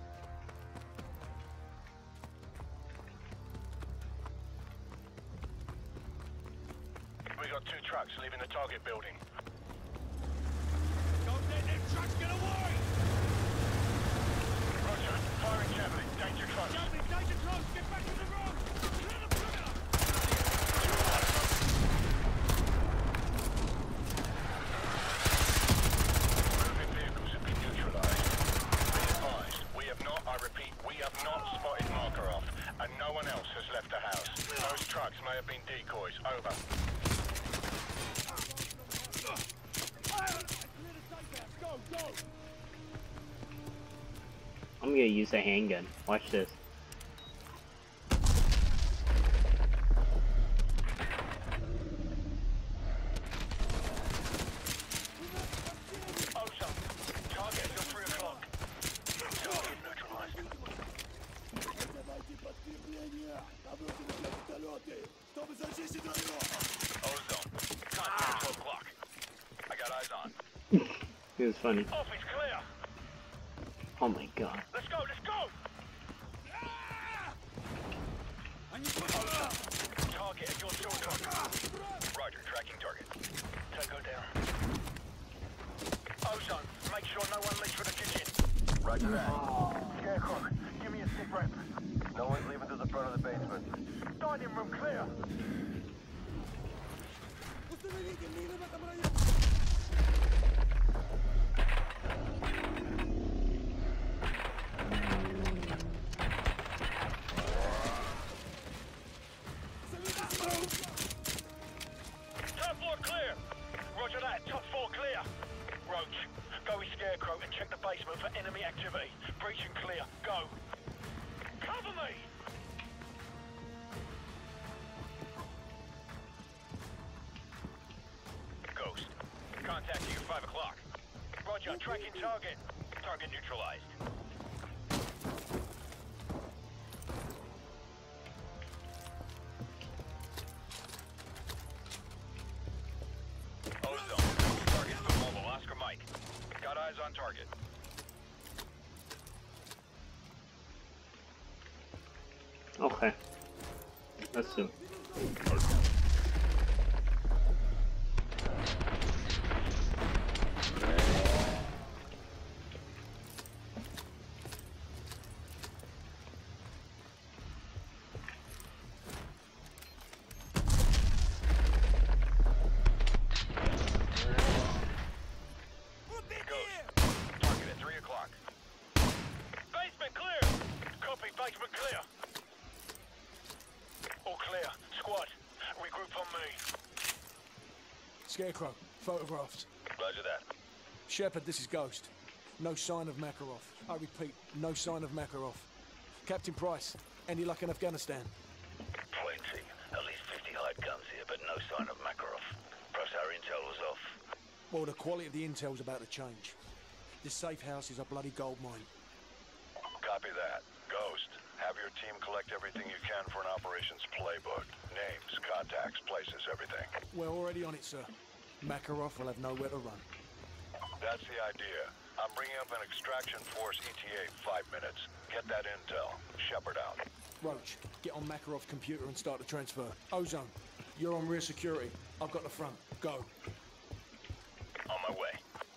We got 2 trucks leaving the target building. Don't let them trucks get away! Roger, firing javelin, danger close. Javelin, danger close! Get back to the road! Hit them, hit them! Moving vehicles have been neutralized. Be advised, we have not, I repeat, we have not spotted Makarov, and no one else has left the house. Those trucks may have been decoys. Over. gonna use a handgun. Watch this. Ozone. Target until 3 o'clock. Target neutralized. Ozone. Contact 12 o'clock. I got eyes on. It was funny. Office clear. Oh my god. Let's go, let's go! Target at your shoulder. Roger, tracking target. Tango down. Ozone, make sure no one leaves for the kitchen. Roger that. Scarecrow, give me a sit rep. No one's leaving to the front of the basement. Dining room clear. Top floor clear. Roger that, top floor clear. Roach, go with Scarecrow and check the basement for enemy activity. Breach and clear, go. Cover me! Ghost, contact you at 5 o'clock. Roger, tracking target. Target neutralized. Ozone, target for mobile, Oscar Mike. Got eyes on target. Okay. Let's do it. Target at 3 o'clock. Basement clear! Copy, basement clear. All clear. Squad, regroup on me. Scarecrow, photographs. Roger that. Shepard, this is Ghost. No sign of Makarov. I repeat, no sign of Makarov. Captain Price, any luck in Afghanistan? Plenty. At least 50 hide guns here, but no sign of Makarov. Perhaps our intel was off. Well, the quality of the intel's about to change. This safe house is a bloody gold mine. Copy that. Ghost, have your team collect everything you can for an operations playbook. Names, contacts, places, everything. We're already on it, sir. Makarov will have nowhere to run. That's the idea. I'm bringing up an extraction force ETA 5 minutes. Get that intel. Shepard out. Roach, get on Makarov's computer and start the transfer. Ozone, you're on rear security. I've got the front. Go. On my way.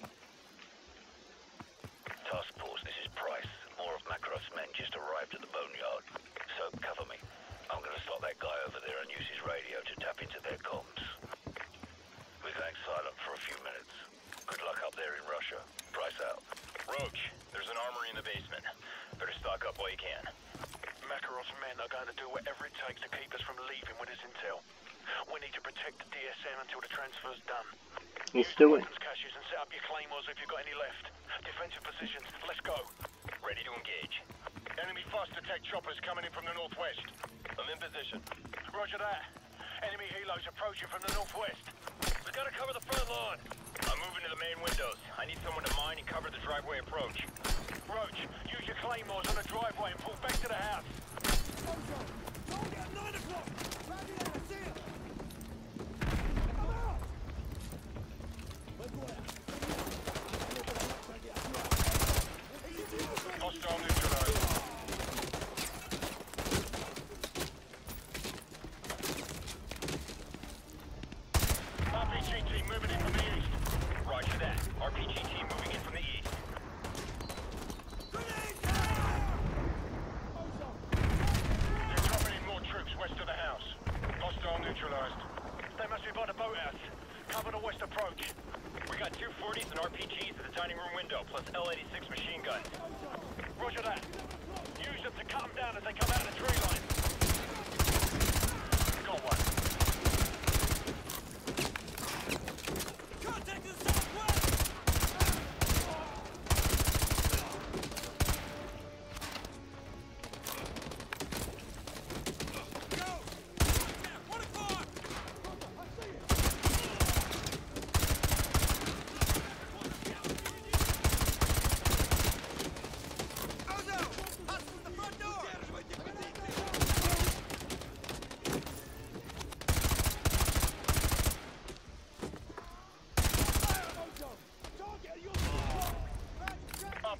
Task Force, this is Price. More of Makarov's men just arrived at the boneyard. So, cover me. I'm gonna stop that guy over there and use his radio to tap into their comms. We're going silent for a few minutes. Good luck up there in Russia. Price out. Roach, there's an armory in the basement. Better stock up while you can. Makarov's men are going to do whatever it takes to keep us from leaving with this intel. We need to protect the DSM until the transfer's done. Let's do it. Use the caches and set up your claymores if you've got any left. Defensive positions, let's go. Ready to engage. Enemy fast attack choppers coming in from the northwest. I'm in position. Roger that. Enemy helos approaching from the northwest. We gotta cover the front lawn. I'm moving to the main windows. I need someone to mine and cover the driveway approach. Roach, use your claymores on the driveway and pull back to the house. Target at 9 o'clock! Roger that, I see him! Hostile neutralized. RPG team moving in from the east. Roger that. RPG team moving in from the east. They're dropping in more troops west of the house. Hostile neutralized. They must be by the boathouse. Cover the west approach. We got 240s and RPGs at the dining room window, plus L-86 machine guns. Roger that. Use them to cut them down as they come out of the tree line. Got one. Contact to the southwest!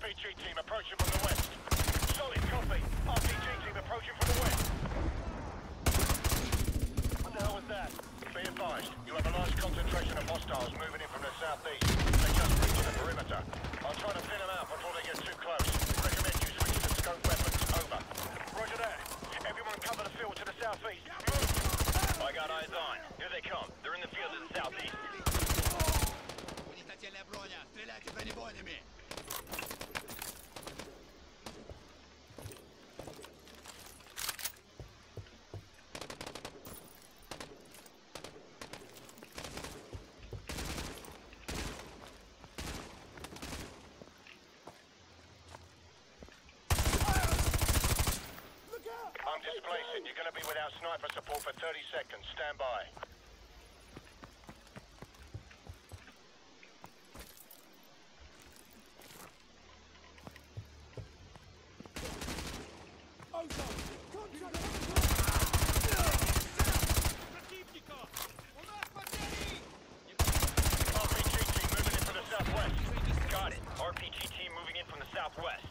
RPG team approaching from the west. Solid copy. RPG team approaching from the west. What the hell was that? Be advised, you have a large concentration of hostiles moving in from the southeast. They just reached the perimeter. I'll try to thin them out before they get too close. Recommend you switch to scope weapons. Over. Roger that. Everyone cover the field to the southeast. Move! I got eyes on. Here they come. They're in the field to the southeast. Уничтожительная броня! Стреляйте бронебойными! I'm displacing. You're going to be without sniper support for 30 seconds. Stand by. RPG team moving in from the southwest. Got it. RPG team moving in from the southwest.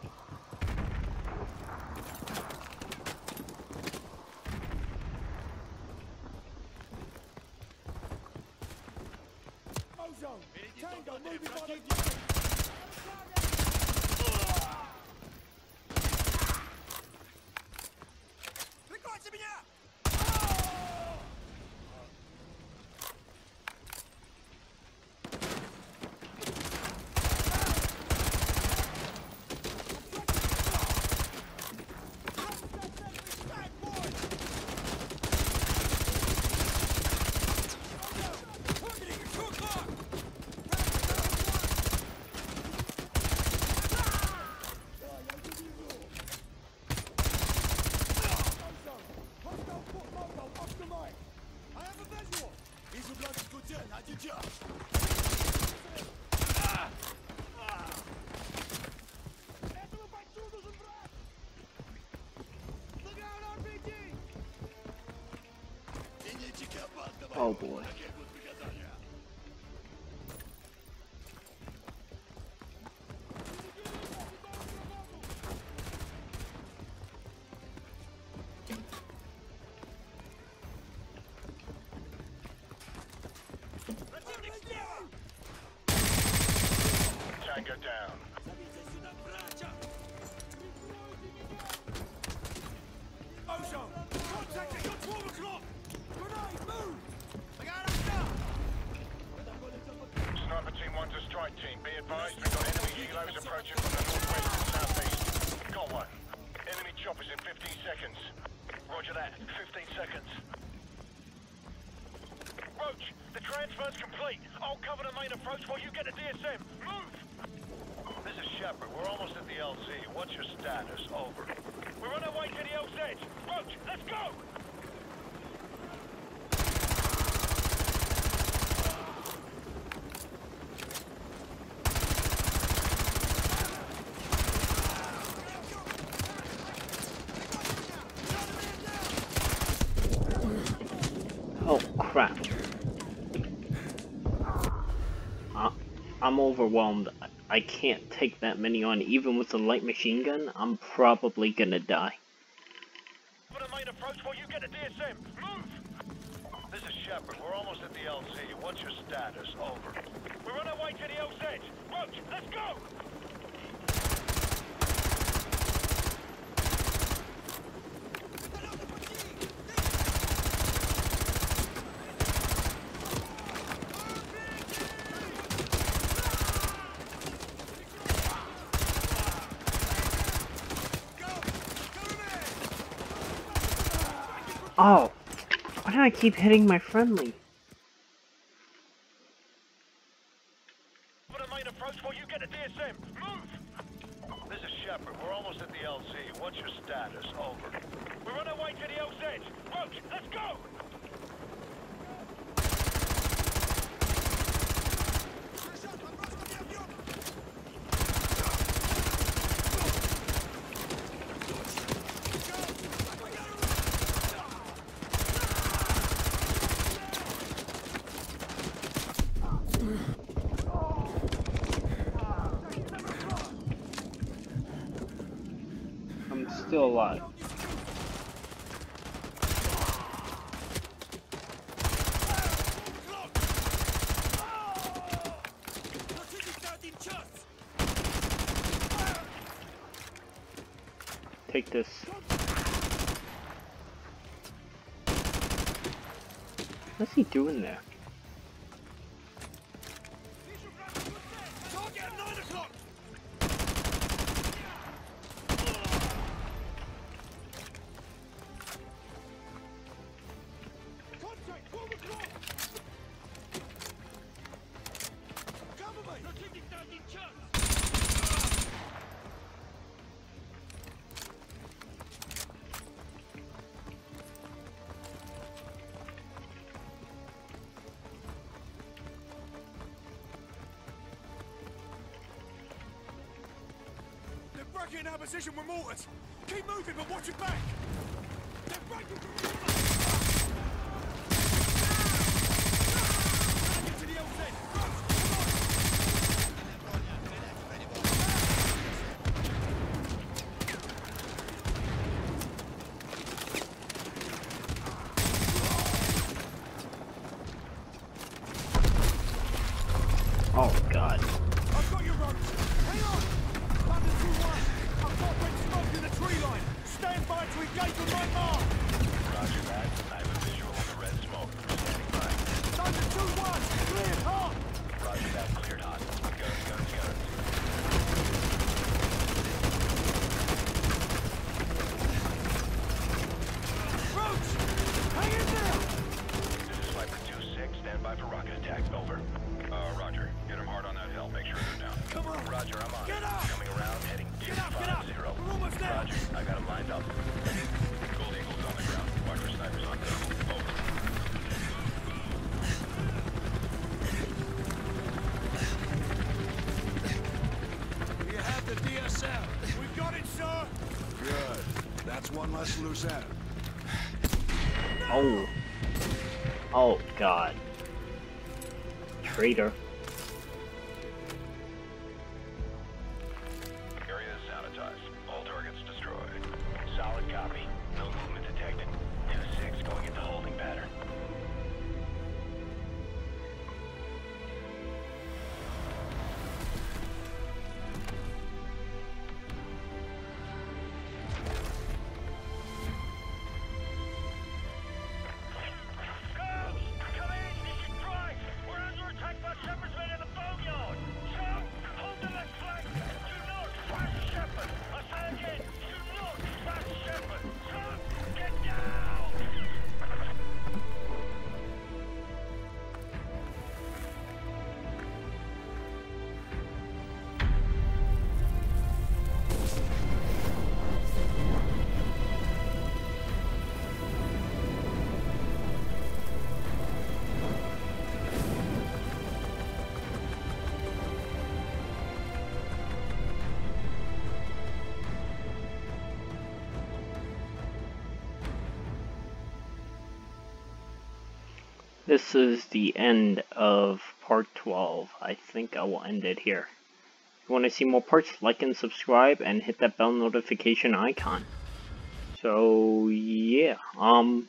Прикройте меня! Oh boy. Tango down. Ozone! Contact at your 12 o'clock! Grenade, move! I got him down! Sniper team 1 to strike team. Be advised, we've got enemy helos approaching from the northwest and southeast. Got one. Enemy choppers in 15 seconds. Roger that. 15 seconds. Roach, the transfer's complete. I'll cover the main approach while you get the DSM. Move! This is Shepard. We're almost at the LZ. What's your status? Over. We're on our way to the LZ. Roach, let's go! Oh crap. I'm overwhelmed. I can't take that many on. Even with a light machine gun, I'm probably gonna die. For the main approach while you get the DSM. Move! This is Shepard. We're almost at the LZ. What's your status? Over. We're on our way to the LZ. Roach, let's go! Oh! Why do I keep hitting my friendly? For the main approach while you get the DSM. Move! This is Shepard. We're almost at the LZ. What's your status? Over. We're on our way to the LZ. Roach, let's go! still alive. Take this. What's he doing there? Get in our position with mortars. Keep moving, but watch your back. They're breaking through. Get to the LZ. Oh God. I've got your ropes. Hang on. Thunder 2-1. I've got red smoke in the tree line. Stand by to engage on my mark. Roger that. I have a visual on the red smoke. Standing by. Thunder 2-1. Cleared hot. Roger that. Cleared hot. Guns, guns, guns. Roach, hang in there. This is Sniper 2-6. Stand by for rocket attack. Over. Roger. Get him hard on that hill. Make sure they're down. Come on. Roger, I'm on. Get up. Coming around, heading Get up, get up. 250. We're almost there. Roger. I got him lined up. Gold Eagle's on the ground. Watch for snipers on hill. Over. You have the DSL. We've got it, sir. Good. That's one less loose end. Oh. Oh God. Traitor. Area is sanitized. All targets destroyed. Solid copy. No movement detected. 2-6 going into holding pattern. Come in, this is Price. We're under attack by Shepherd's men in the boneyard. So, hold the left flank. Do not pass Shepherd. I say again, do not pass Shepherd. So, get down. This is the end of part 12. I think I will end it here. If you want to see more parts, like and subscribe and hit that bell notification icon. So yeah, once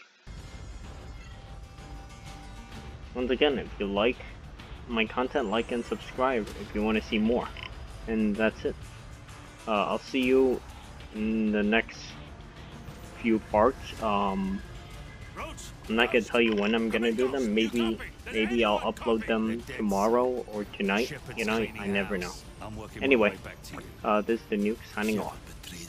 again, if you like my content, like and subscribe if you want to see more. And that's it. I'll see you in the next few parts. I'm not gonna tell you when I'm gonna do them. Maybe I'll upload them tomorrow or tonight. You know, I never know. Anyway, this is the Nuke signing off.